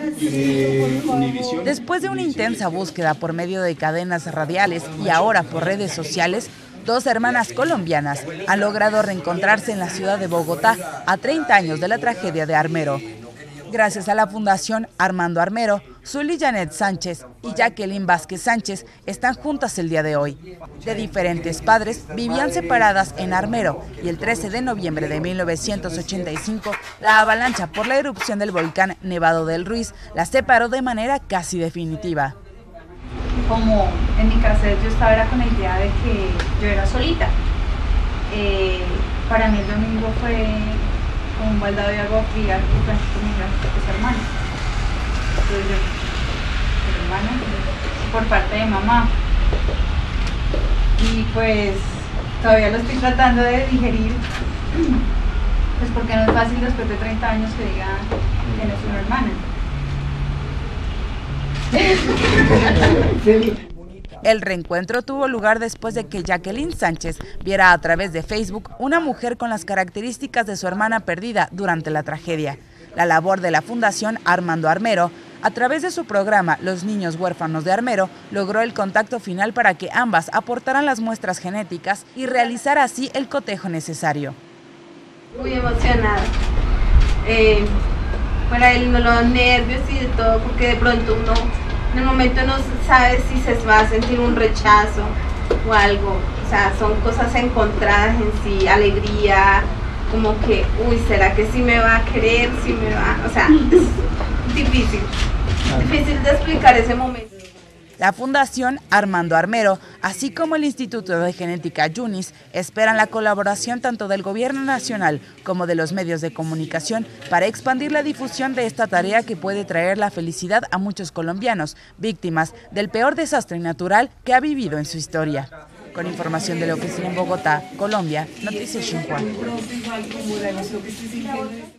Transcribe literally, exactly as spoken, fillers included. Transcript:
Después de una intensa búsqueda por medio de cadenas radiales y ahora por redes sociales, dos hermanas colombianas han logrado reencontrarse en la ciudad de Bogotá a treinta años de la tragedia de Armero. Gracias a la Fundación Armando Armero, Zully Janet Sánchez y Jacqueline Vázquez Sánchez están juntas el día de hoy. De diferentes padres, vivían separadas en Armero y el trece de noviembre de mil novecientos ochenta y cinco, la avalancha por la erupción del volcán Nevado del Ruiz las separó de manera casi definitiva. Como en mi casa yo estaba era con la idea de que yo era solita. Eh, para mí el domingo fue como un baldado de agua fría y con mis hermanos. Entonces yo, mi hermana, por parte de mamá. Y pues todavía lo estoy tratando de digerir, pues porque no es fácil después de treinta años que digan que no es una hermana. El reencuentro tuvo lugar después de que Jacqueline Sánchez viera a través de Facebook una mujer con las características de su hermana perdida durante la tragedia. La labor de la Fundación Armando Armero, a través de su programa Los Niños Huérfanos de Armero, logró el contacto final para que ambas aportaran las muestras genéticas y realizar así el cotejo necesario. Muy emocionada. Eh, para él no los nervios y de todo, porque de pronto uno en el momento no sabe si se va a sentir un rechazo o algo. O sea, son cosas encontradas en sí, alegría, como que, uy, ¿será que sí me va a querer? ¿Sí me va? O sea, es difícil, difícil de explicar ese momento. La Fundación Armando Armero, así como el Instituto de Genética Yunis, esperan la colaboración tanto del Gobierno Nacional como de los medios de comunicación para expandir la difusión de esta tarea que puede traer la felicidad a muchos colombianos, víctimas del peor desastre natural que ha vivido en su historia. Con información de la oficina en Bogotá, Colombia, Noticias Xinhua.